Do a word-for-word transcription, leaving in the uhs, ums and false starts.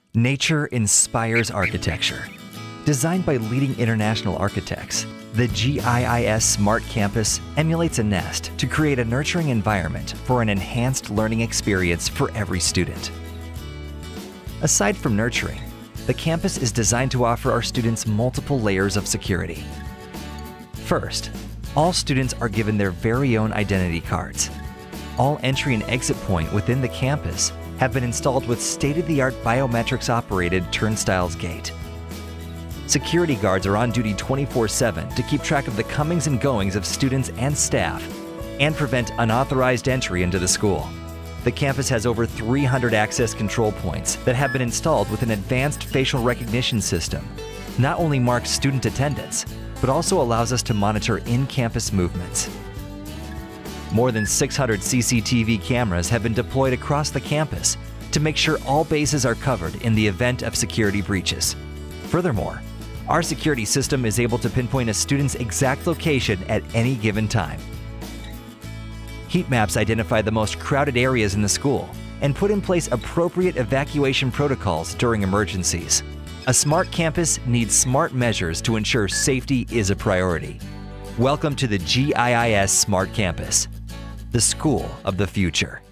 Nature inspires architecture. Designed by leading international architects, the G I I S Smart Campus emulates a nest to create a nurturing environment for an enhanced learning experience for every student. Aside from nurturing, the campus is designed to offer our students multiple layers of security. First, all students are given their very own identity cards. All entry and exit point within the campus have been installed with state-of-the-art biometrics-operated turnstiles gate. Security guards are on duty twenty-four seven to keep track of the comings and goings of students and staff and prevent unauthorized entry into the school. The campus has over three hundred access control points that have been installed with an advanced facial recognition system. Not only marks student attendance, but also allows us to monitor in-campus movements. More than six hundred C C T V cameras have been deployed across the campus to make sure all bases are covered in the event of security breaches. Furthermore, our security system is able to pinpoint a student's exact location at any given time. Heat maps identify the most crowded areas in the school and put in place appropriate evacuation protocols during emergencies. A smart campus needs smart measures to ensure safety is a priority. Welcome to the G I I S Smart Campus, the school of the future.